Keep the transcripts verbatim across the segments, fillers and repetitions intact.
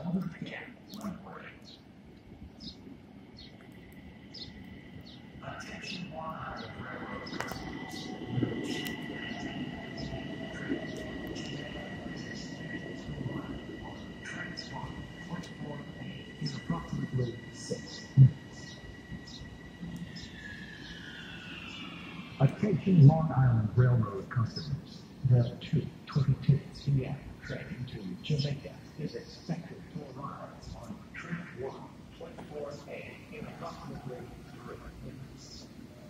eleven p m one morning. Attention Long Island Railroad customers. Transform twenty-four A in approximately six minutes. Attention Long Island Railroad customers. The two twenty-two p m train to Jamaica is expected to arrive on track one, twenty-four A in approximately three minutes.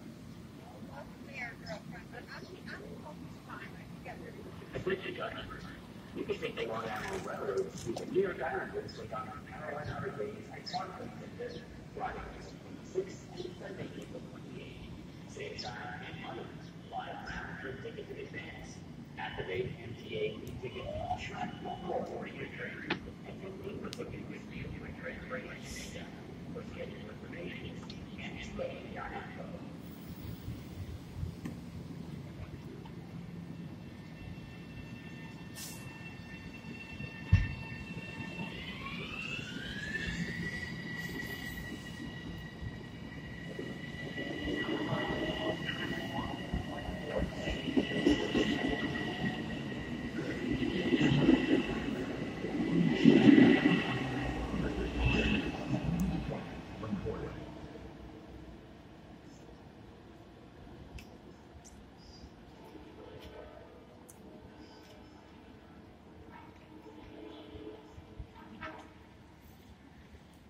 Attention customers. You can take the Long Island Railroad to the New York Islanders with our Carolina Hurricanes and Huntington Friday, twenty-six and Sunday, April twenty-eighth. Same time and money. Buy a round trip ticket in advance. Activate M T A ticket on track one more for your train.